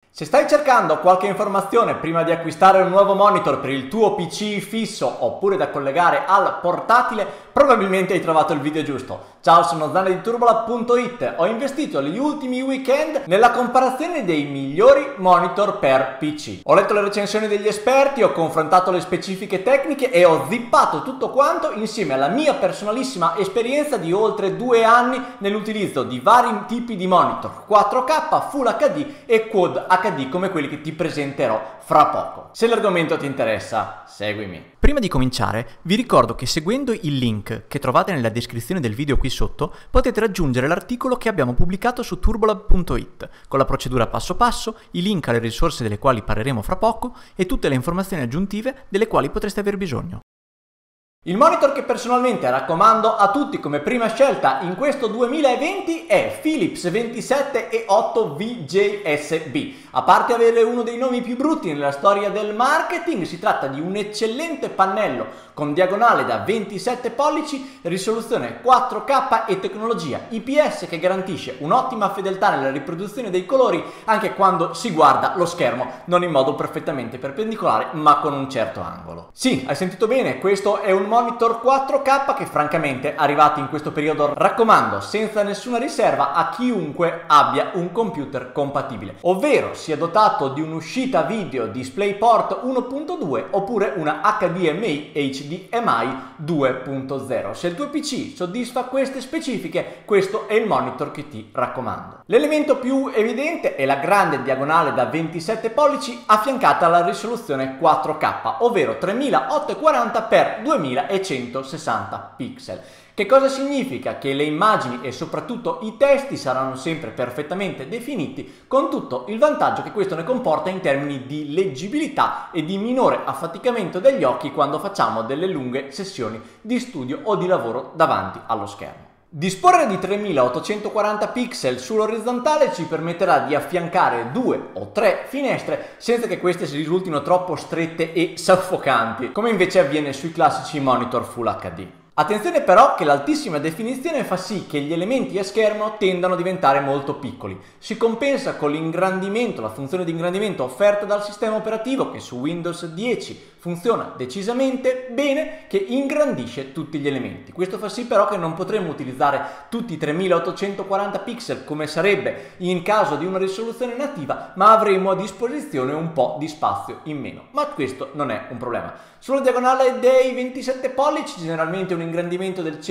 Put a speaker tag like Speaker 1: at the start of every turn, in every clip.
Speaker 1: Se stai cercando qualche informazione prima di acquistare un nuovo monitor per il tuo PC fisso oppure da collegare al portatile, probabilmente hai trovato il video giusto. Ciao, sono Zanne di Turbolab.it. Ho investito gli ultimi weekend nella comparazione dei migliori monitor per PC. Ho letto le recensioni degli esperti, ho confrontato le specifiche tecniche e ho zippato tutto quanto insieme alla mia personalissima esperienza di oltre 2 anni nell'utilizzo di vari tipi di monitor 4K, Full HD e Quad HD come quelli che ti presenterò fra poco. Se l'argomento ti interessa, seguimi. Prima di cominciare, vi ricordo che seguendo il link che trovate nella descrizione del video qui sotto, potete raggiungere l'articolo che abbiamo pubblicato su Turbolab.it, con la procedura passo passo, i link alle risorse delle quali parleremo fra poco e tutte le informazioni aggiuntive delle quali potreste aver bisogno. Il monitor che personalmente raccomando a tutti come prima scelta in questo 2020 è Philips 27E8 VJSB. A parte avere uno dei nomi più brutti nella storia del marketing, si tratta di un eccellente pannello con diagonale da 27 pollici, risoluzione 4K e tecnologia IPS che garantisce un'ottima fedeltà nella riproduzione dei colori anche quando si guarda lo schermo, non in modo perfettamente perpendicolare ma con un certo angolo. Sì, hai sentito bene, questo è un monitor 4K che francamente arrivati in questo periodo raccomando senza nessuna riserva a chiunque abbia un computer compatibile, ovvero sia dotato di un'uscita video DisplayPort 1.2 oppure una HDMI HDMI 2.0. Se il tuo PC soddisfa queste specifiche, questo è il monitor che ti raccomando. L'elemento più evidente è la grande diagonale da 27 pollici affiancata alla risoluzione 4K, ovvero 3840x2160 pixel. Che cosa significa? Che le immagini e soprattutto i testi saranno sempre perfettamente definiti, con tutto il vantaggio che questo ne comporta in termini di leggibilità e di minore affaticamento degli occhi quando facciamo delle lunghe sessioni di studio o di lavoro davanti allo schermo. Disporre di 3840 pixel sull'orizzontale ci permetterà di affiancare 2 o 3 finestre senza che queste si risultino troppo strette e soffocanti, come invece avviene sui classici monitor Full HD. Attenzione però che l'altissima definizione fa sì che gli elementi a schermo tendano a diventare molto piccoli. Si compensa con l'ingrandimento, la funzione di ingrandimento offerta dal sistema operativo che su Windows 10 funziona decisamente bene, che ingrandisce tutti gli elementi. Questo fa sì però che non potremo utilizzare tutti i 3840 pixel come sarebbe in caso di una risoluzione nativa, ma avremo a disposizione un po' di spazio in meno. Ma questo non è un problema. Sulla diagonale dei 27 pollici generalmente un ingrandimento del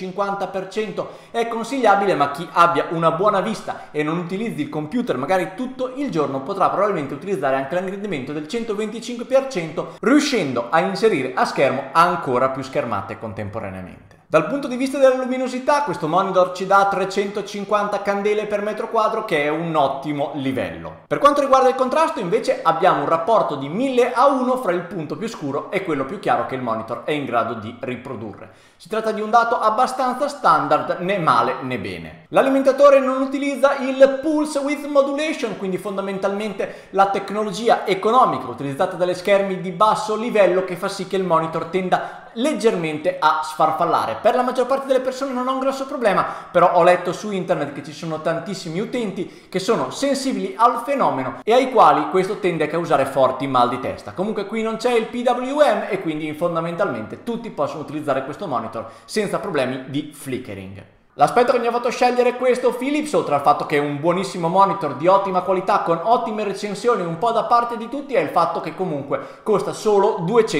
Speaker 1: 150% è consigliabile, ma chi abbia una buona vista e non utilizzi il computer magari tutto il giorno potrà probabilmente utilizzare anche l'ingrandimento del 125%, riuscendo a inserire a schermo ancora più schermate contemporaneamente. Dal punto di vista della luminosità, questo monitor ci dà 350 candele per metro quadro, che è un ottimo livello. Per quanto riguarda il contrasto, invece, abbiamo un rapporto di 1000:1 fra il punto più scuro e quello più chiaro che il monitor è in grado di riprodurre. Si tratta di un dato abbastanza standard, né male né bene. L'alimentatore non utilizza il Pulse Width Modulation, quindi fondamentalmente la tecnologia economica utilizzata dalle schermi di basso livello che fa sì che il monitor tenda leggermente a sfarfallare. Per la maggior parte delle persone non ho un grosso problema, però ho letto su internet che ci sono tantissimi utenti che sono sensibili al fenomeno e ai quali questo tende a causare forti mal di testa. Comunque qui non c'è il PWM e quindi fondamentalmente tutti possono utilizzare questo monitor senza problemi di flickering. L'aspetto che mi ha fatto scegliere questo Philips, oltre al fatto che è un buonissimo monitor di ottima qualità con ottime recensioni un po' da parte di tutti, è il fatto che comunque costa solo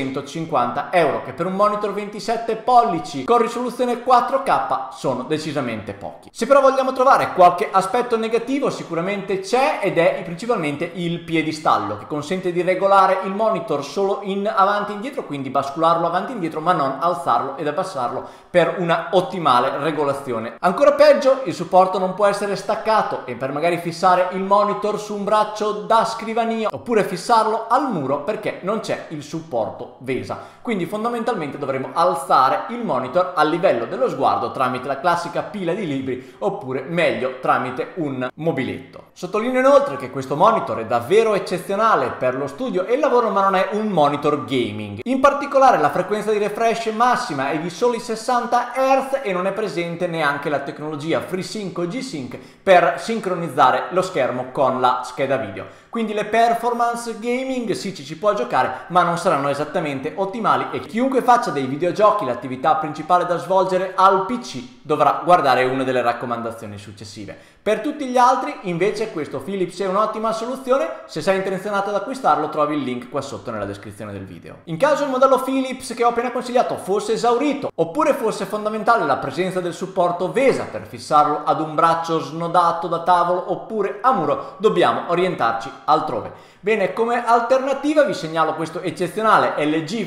Speaker 1: 250 euro, che per un monitor 27 pollici con risoluzione 4K sono decisamente pochi. Se però vogliamo trovare qualche aspetto negativo, sicuramente c'è, ed è principalmente il piedistallo, che consente di regolare il monitor solo in avanti e indietro, quindi bascularlo avanti e indietro, ma non alzarlo ed abbassarlo per una ottimale regolazione. Ancora peggio, il supporto non può essere staccato e per magari fissare il monitor su un braccio da scrivania oppure fissarlo al muro perché non c'è il supporto VESA. Quindi fondamentalmente dovremo alzare il monitor al livello dello sguardo tramite la classica pila di libri oppure meglio tramite un mobiletto. Sottolineo inoltre che questo monitor è davvero eccezionale per lo studio e il lavoro, ma non è un monitor gaming. In particolare la frequenza di refresh massima è di soli 60 Hz e non è presente neanche anche la tecnologia FreeSync o G-Sync per sincronizzare lo schermo con la scheda video. Quindi le performance gaming sì, ci può giocare, ma non saranno esattamente ottimali e chiunque faccia dei videogiochi l'attività principale da svolgere al PC dovrà guardare una delle raccomandazioni successive. Per tutti gli altri invece questo Philips è un'ottima soluzione. Se sei intenzionato ad acquistarlo trovi il link qua sotto nella descrizione del video. In caso il modello Philips che ho appena consigliato fosse esaurito oppure fosse fondamentale la presenza del supporto VESA per fissarlo ad un braccio snodato da tavolo oppure a muro, dobbiamo orientarci altrove. Bene, come alternativa vi segnalo questo eccezionale LG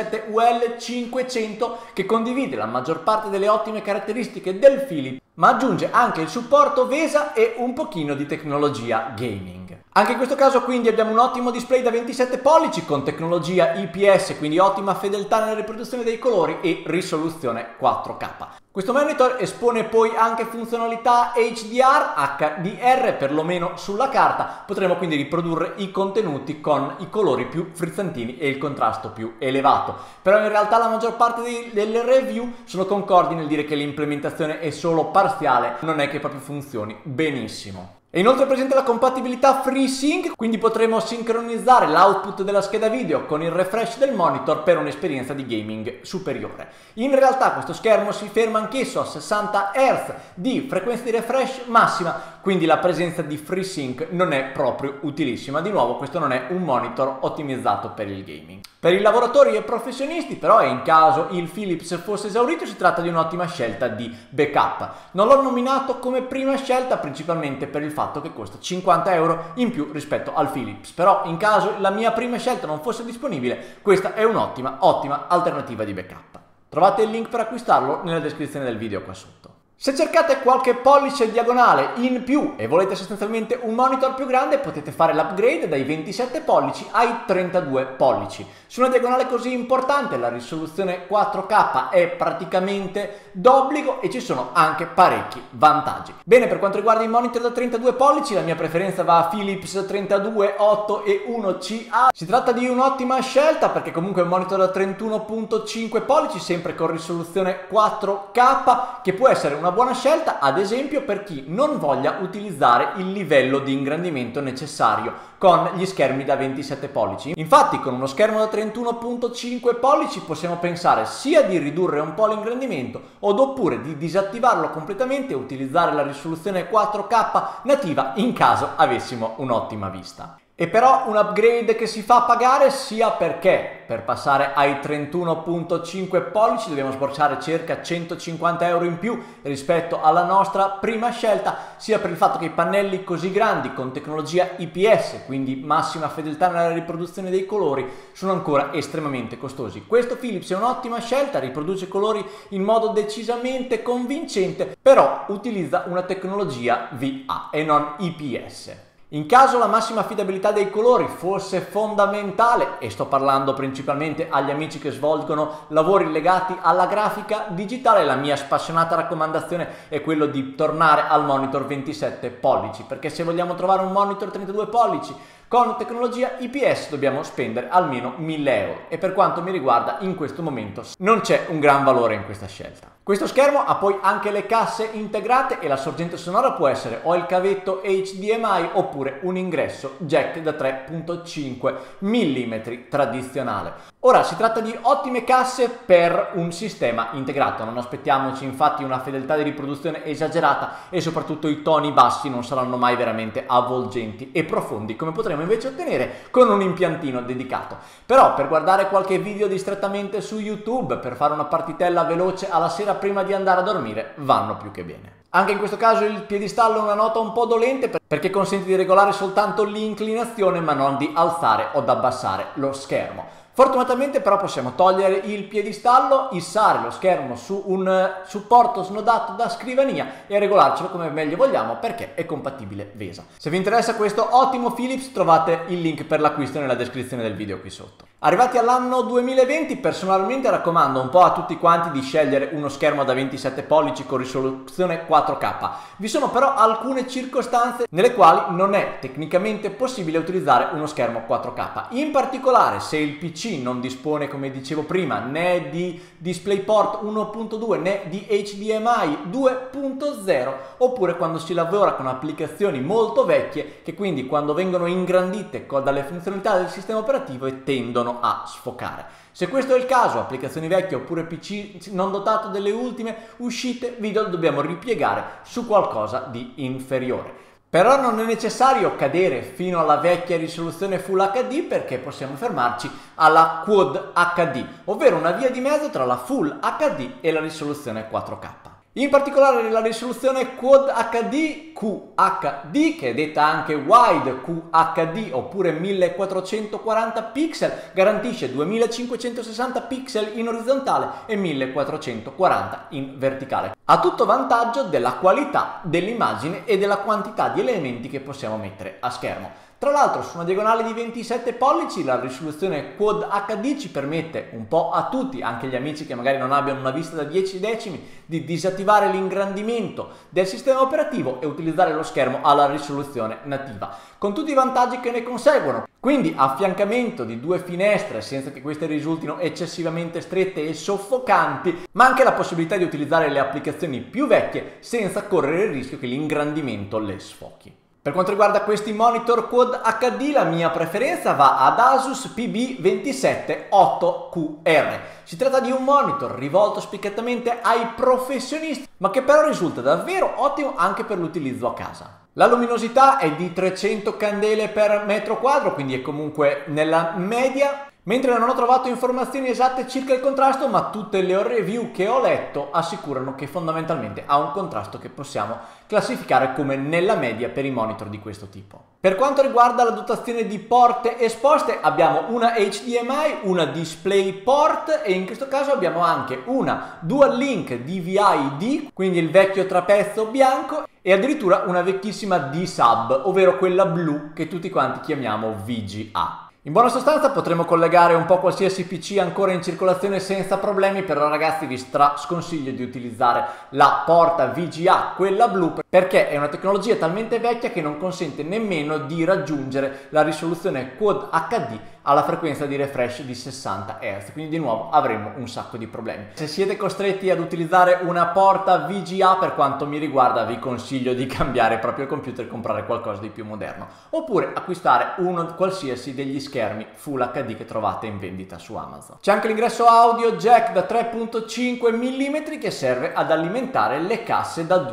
Speaker 1: 27UL 500 che condivide la maggior parte delle ottime caratteristiche del Philips, ma aggiunge anche il supporto VESA e un pochino di tecnologia gaming. Anche in questo caso quindi abbiamo un ottimo display da 27 pollici con tecnologia IPS, quindi ottima fedeltà nella riproduzione dei colori e risoluzione 4K. Questo monitor espone poi anche funzionalità HDR, HDR perlomeno sulla carta, potremo quindi riprodurre i contenuti con i colori più frizzantini e il contrasto più elevato. Però in realtà la maggior parte delle review sono concordi nel dire che l'implementazione è solo parziale, non è che proprio funzioni benissimo. È inoltre presente la compatibilità FreeSync, quindi potremo sincronizzare l'output della scheda video con il refresh del monitor per un'esperienza di gaming superiore. In realtà questo schermo si ferma anch'esso a 60 Hz di frequenza di refresh massima, quindi la presenza di FreeSync non è proprio utilissima. Di nuovo questo non è un monitor ottimizzato per il gaming. Per i lavoratori e professionisti però, e in caso il Philips fosse esaurito, si tratta di un'ottima scelta di backup. Non l'ho nominato come prima scelta principalmente per il fatto che costa 50 euro in più rispetto al Philips, però in caso la mia prima scelta non fosse disponibile, questa è un'ottima alternativa di backup. Trovate il link per acquistarlo nella descrizione del video qua sotto. Se cercate qualche pollice diagonale in più e volete sostanzialmente un monitor più grande, potete fare l'upgrade dai 27 pollici ai 32 pollici. Su una diagonale così importante la risoluzione 4K è praticamente d'obbligo e ci sono anche parecchi vantaggi. Bene, per quanto riguarda i monitor da 32 pollici, la mia preferenza va a Philips 32, 8 e 1CA. Si tratta di un'ottima scelta perché comunque è un monitor da 31.5 pollici, sempre con risoluzione 4K, che può essere una buona scelta ad esempio per chi non voglia utilizzare il livello di ingrandimento necessario con gli schermi da 27 pollici. Infatti con uno schermo da 31.5 pollici possiamo pensare sia di ridurre un po' l'ingrandimento oppure di disattivarlo completamente e utilizzare la risoluzione 4K nativa in caso avessimo un'ottima vista. E però un upgrade che si fa pagare sia perché per passare ai 31.5 pollici dobbiamo sborsare circa 150 euro in più rispetto alla nostra prima scelta, sia per il fatto che i pannelli così grandi con tecnologia IPS, quindi massima fedeltà nella riproduzione dei colori, sono ancora estremamente costosi. Questo Philips è un'ottima scelta, riproduce colori in modo decisamente convincente, però utilizza una tecnologia VA e non IPS. In caso la massima affidabilità dei colori fosse fondamentale, e sto parlando principalmente agli amici che svolgono lavori legati alla grafica digitale, la mia spassionata raccomandazione è quello di tornare al monitor 27 pollici, perché se vogliamo trovare un monitor 32 pollici con tecnologia IPS dobbiamo spendere almeno 1000 euro e per quanto mi riguarda in questo momento non c'è un gran valore in questa scelta. Questo schermo ha poi anche le casse integrate e la sorgente sonora può essere o il cavetto HDMI oppure un ingresso jack da 3.5 mm tradizionale. Ora si tratta di ottime casse per un sistema integrato, non aspettiamoci infatti una fedeltà di riproduzione esagerata e soprattutto i toni bassi non saranno mai veramente avvolgenti e profondi come potremo invece ottenere con un impiantino dedicato. Però per guardare qualche video distrattamente su YouTube, per fare una partitella veloce alla sera prima di andare a dormire, vanno più che bene. Anche in questo caso il piedistallo è una nota un po' dolente perché consente di regolare soltanto l'inclinazione ma non di alzare o abbassare lo schermo. Fortunatamente però possiamo togliere il piedistallo, issare lo schermo su un supporto snodato da scrivania e regolarcelo come meglio vogliamo perché è compatibile VESA. Se vi interessa questo ottimo Philips trovate il link per l'acquisto nella descrizione del video qui sotto. Arrivati all'anno 2020, personalmente raccomando un po' a tutti quanti di scegliere uno schermo da 27 pollici con risoluzione 4K. Vi sono però alcune circostanze nelle quali non è tecnicamente possibile utilizzare uno schermo 4K. In particolare se il PC non dispone, come dicevo prima, né di DisplayPort 1.2 né di HDMI 2.0, oppure quando si lavora con applicazioni molto vecchie che quindi quando vengono ingrandite dalle funzionalità del sistema operativo tendono a sfocare. Se questo è il caso, applicazioni vecchie oppure PC non dotato delle ultime uscite video, dobbiamo ripiegare su qualcosa di inferiore. Però non è necessario cadere fino alla vecchia risoluzione Full HD perché possiamo fermarci alla Quad HD, ovvero una via di mezzo tra la Full HD e la risoluzione 4K. In particolare la risoluzione Quad HD QHD, che è detta anche Wide QHD oppure 1440 pixel, garantisce 2560 pixel in orizzontale e 1440 in verticale. A tutto vantaggio della qualità dell'immagine e della quantità di elementi che possiamo mettere a schermo. Tra l'altro su una diagonale di 27 pollici la risoluzione Quad HD ci permette un po' a tutti, anche gli amici che magari non abbiano una vista da 10 decimi, di disattivare l'ingrandimento del sistema operativo e utilizzare lo schermo alla risoluzione nativa, con tutti i vantaggi che ne conseguono. Quindi affiancamento di due finestre senza che queste risultino eccessivamente strette e soffocanti, ma anche la possibilità di utilizzare le applicazioni più vecchie senza correre il rischio che l'ingrandimento le sfocchi. Per quanto riguarda questi monitor Quad HD, la mia preferenza va ad Asus PB278QR. Si tratta di un monitor rivolto spiccatamente ai professionisti, ma che però risulta davvero ottimo anche per l'utilizzo a casa. La luminosità è di 300 candele per metro quadro, quindi è comunque nella media, mentre non ho trovato informazioni esatte circa il contrasto, ma tutte le review che ho letto assicurano che fondamentalmente ha un contrasto che possiamo classificare come nella media per i monitor di questo tipo. Per quanto riguarda la dotazione di porte esposte, abbiamo una HDMI, una DisplayPort e in questo caso abbiamo anche una Dual Link DVI-D, quindi il vecchio trapezzo bianco, e addirittura una vecchissima D-Sub, ovvero quella blu che tutti quanti chiamiamo VGA. In buona sostanza potremo collegare un po' qualsiasi PC ancora in circolazione senza problemi, però ragazzi vi sconsiglio di utilizzare la porta VGA, quella blu, perché è una tecnologia talmente vecchia che non consente nemmeno di raggiungere la risoluzione Quad HD alla frequenza di refresh di 60 Hz, quindi di nuovo avremo un sacco di problemi. Se siete costretti ad utilizzare una porta VGA, per quanto mi riguarda vi consiglio di cambiare proprio il computer e comprare qualcosa di più moderno, oppure acquistare uno qualsiasi degli schermi Full HD che trovate in vendita su Amazon. C'è anche l'ingresso audio jack da 3.5 mm che serve ad alimentare le casse da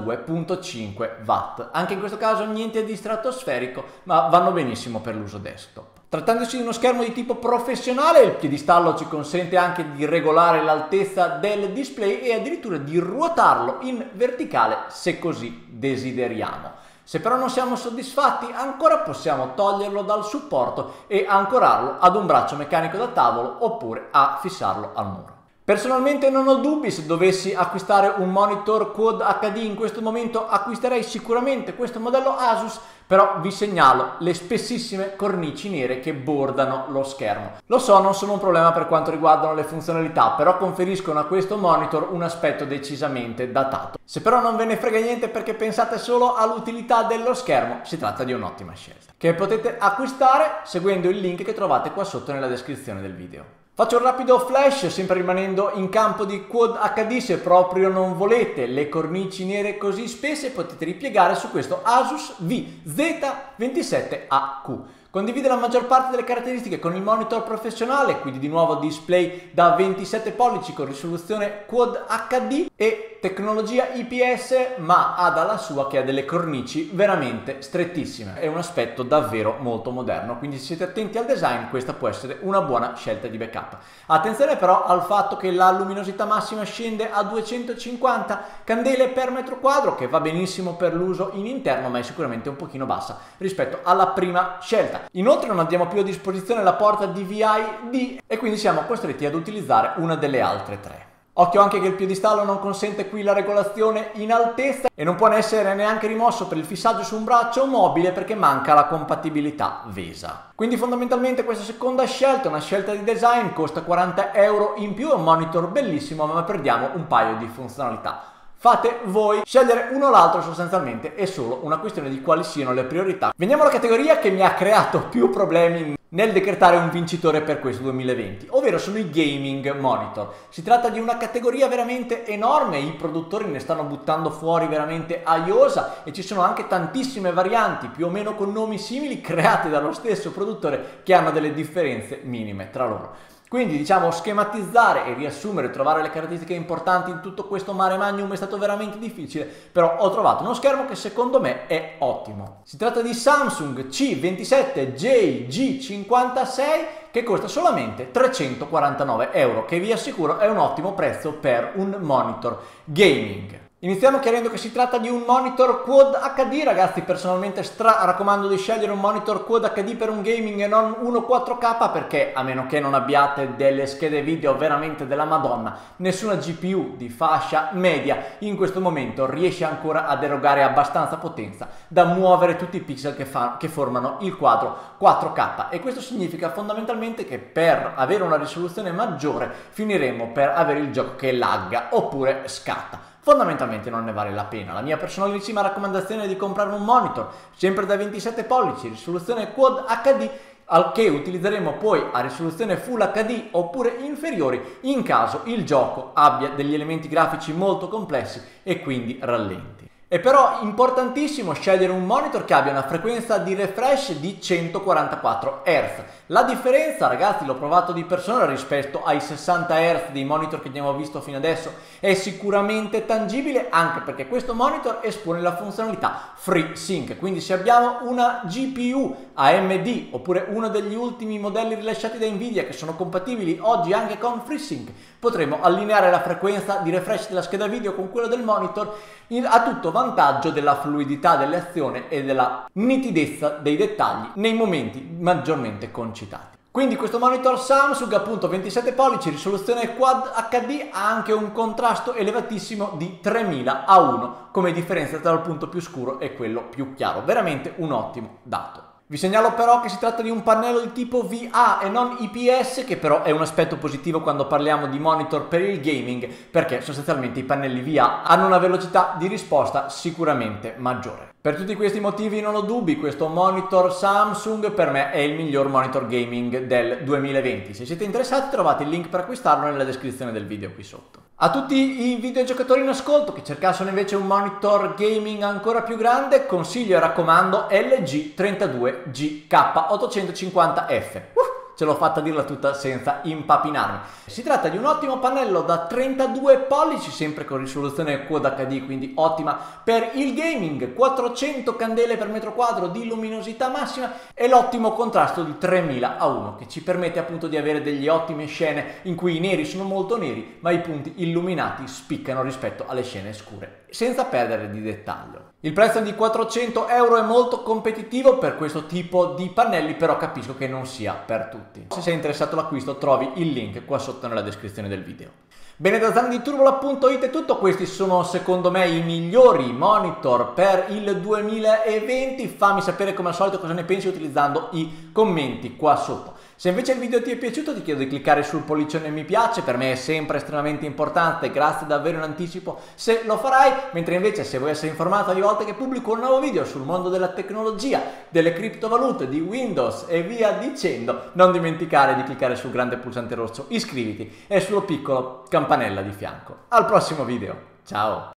Speaker 1: 2.5 watt. Anche in questo caso niente di stratosferico, ma vanno benissimo per l'uso desktop. Trattandosi di uno schermo di tipo professionale, il piedistallo ci consente anche di regolare l'altezza del display e addirittura di ruotarlo in verticale se così desideriamo. Se però non siamo soddisfatti, ancora possiamo toglierlo dal supporto e ancorarlo ad un braccio meccanico da tavolo oppure a fissarlo al muro. Personalmente non ho dubbi, se dovessi acquistare un monitor Quad HD in questo momento acquisterei sicuramente questo modello Asus, però vi segnalo le spessissime cornici nere che bordano lo schermo. Lo so, non sono un problema per quanto riguardano le funzionalità, però conferiscono a questo monitor un aspetto decisamente datato. Se però non ve ne frega niente perché pensate solo all'utilità dello schermo, si tratta di un'ottima scelta, che potete acquistare seguendo il link che trovate qua sotto nella descrizione del video. Faccio un rapido flash, sempre rimanendo in campo di Quad HD. Se proprio non volete le cornici nere così spesse, potete ripiegare su questo Asus VZ27AQ. Condivide la maggior parte delle caratteristiche con il monitor professionale, quindi di nuovo display da 27 pollici con risoluzione Quad HD e tecnologia IPS, ma ha dalla sua che ha delle cornici veramente strettissime. È un aspetto davvero molto moderno, quindi se siete attenti al design questa può essere una buona scelta di backup. Attenzione però al fatto che la luminosità massima scende a 250 candele per metro quadro, che va benissimo per l'uso in interno, ma è sicuramente un pochino bassa rispetto alla prima scelta. Inoltre non abbiamo più a disposizione la porta DVI-D e quindi siamo costretti ad utilizzare una delle altre tre. Occhio anche che il piedistallo non consente qui la regolazione in altezza e non può essere neanche rimosso per il fissaggio su un braccio mobile perché manca la compatibilità VESA. Quindi fondamentalmente questa seconda scelta è una scelta di design, costa 40 euro in più, è un monitor bellissimo ma perdiamo un paio di funzionalità. Fate voi, scegliere uno o l'altro sostanzialmente è solo una questione di quali siano le priorità. Veniamo alla categoria che mi ha creato più problemi nel decretare un vincitore per questo 2020, ovvero sono i gaming monitor. Si tratta di una categoria veramente enorme, i produttori ne stanno buttando fuori veramente a iosa e ci sono anche tantissime varianti più o meno con nomi simili create dallo stesso produttore che hanno delle differenze minime tra loro. Quindi diciamo schematizzare e riassumere, trovare le caratteristiche importanti in tutto questo mare magnum è stato veramente difficile, però ho trovato uno schermo che secondo me è ottimo. Si tratta di Samsung C27JG56 che costa solamente 349 euro, che vi assicuro è un ottimo prezzo per un monitor gaming. Iniziamo chiarendo che si tratta di un monitor Quad HD, ragazzi. Personalmente raccomando di scegliere un monitor Quad HD per un gaming e non uno 4K, perché a meno che non abbiate delle schede video veramente della Madonna, nessuna GPU di fascia media in questo momento riesce ancora ad erogare abbastanza potenza da muovere tutti i pixel che formano il quadro 4K, e questo significa fondamentalmente che per avere una risoluzione maggiore finiremo per avere il gioco che lagga oppure scatta. Fondamentalmente non ne vale la pena. La mia personalissima raccomandazione è di comprare un monitor sempre da 27 pollici, risoluzione Quad HD, al che utilizzeremo poi a risoluzione Full HD oppure inferiori in caso il gioco abbia degli elementi grafici molto complessi e quindi rallenti. È però importantissimo scegliere un monitor che abbia una frequenza di refresh di 144 Hz. La differenza, ragazzi, l'ho provato di persona rispetto ai 60 Hz dei monitor che abbiamo visto fino adesso, è sicuramente tangibile, anche perché questo monitor espone la funzionalità FreeSync. Quindi se abbiamo una GPU AMD oppure uno degli ultimi modelli rilasciati da Nvidia che sono compatibili oggi anche con FreeSync, potremo allineare la frequenza di refresh della scheda video con quella del monitor a tutto vantaggio della fluidità delle azioni e della nitidezza dei dettagli nei momenti maggiormente concitati. Quindi questo monitor Samsung, appunto 27 pollici, risoluzione Quad HD, ha anche un contrasto elevatissimo di 3000 a 1 come differenza tra il punto più scuro e quello più chiaro. Veramente un ottimo dato. Vi segnalo però che si tratta di un pannello di tipo VA e non IPS, che però è un aspetto positivo quando parliamo di monitor per il gaming, perché sostanzialmente i pannelli VA hanno una velocità di risposta sicuramente maggiore. Per tutti questi motivi non ho dubbi, questo monitor Samsung per me è il miglior monitor gaming del 2020. Se siete interessati trovate il link per acquistarlo nella descrizione del video qui sotto. A tutti i videogiocatori in ascolto che cercassero invece un monitor gaming ancora più grande, consiglio e raccomando LG 32GK850F. Ce l'ho fatta dirla tutta senza impapinarmi. Si tratta di un ottimo pannello da 32 pollici, sempre con risoluzione Quad HD, quindi ottima per il gaming, 400 candele per metro quadro di luminosità massima e l'ottimo contrasto di 3000 a 1 che ci permette appunto di avere delle ottime scene in cui i neri sono molto neri ma i punti illuminati spiccano rispetto alle scene scure, senza perdere di dettaglio. Il prezzo di 400 euro è molto competitivo per questo tipo di pannelli, però capisco che non sia per tutti. Se sei interessato all'acquisto trovi il link qua sotto nella descrizione del video. Bene, da zanditurbola.it è tutto, questi sono secondo me i migliori monitor per il 2020, fammi sapere come al solito cosa ne pensi utilizzando i commenti qua sotto. Se invece il video ti è piaciuto ti chiedo di cliccare sul pollicione mi piace, per me è sempre estremamente importante, grazie davvero in anticipo se lo farai, mentre invece se vuoi essere informato ogni volta che pubblico un nuovo video sul mondo della tecnologia, delle criptovalute, di Windows e via dicendo, non dimenticare di cliccare sul grande pulsante rosso iscriviti e sullo piccolo campanella di fianco. Al prossimo video, ciao!